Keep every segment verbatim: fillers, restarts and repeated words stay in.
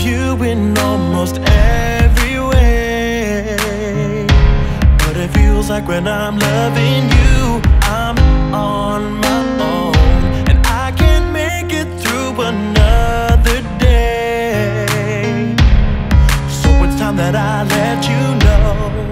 you in almost every way, but it feels like when I'm loving you, I'm on my own, and I can't make it through another day. So it's time that I let you know,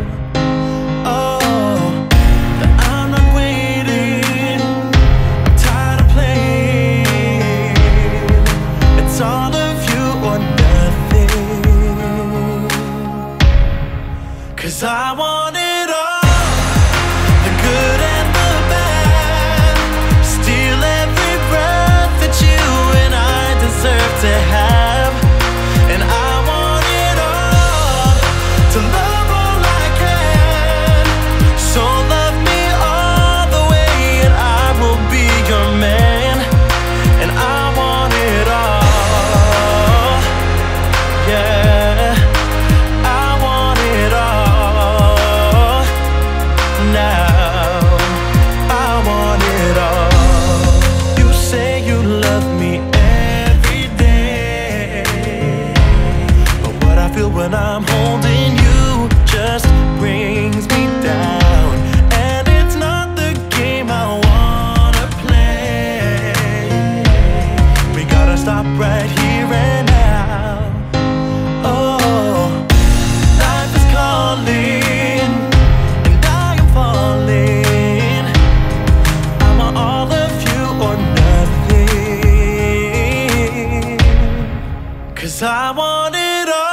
oh, that I'm not waiting. I'm tired of playing. It's all of you or nothing. 'Cause I want it all, the good and the bad. Steal every breath that you and I deserve to have. And I want it all, to love all I can. So love me all the way and I will be your man. And I want it all, yeah, I want it all now. I want it all. You say you love me every day, but what I feel when I'm holding you just brings me down. And it's not the game I wanna play. We gotta stop right here and now. Oh, life is calling and I am falling. I want all of you or nothing. 'Cause I want it all.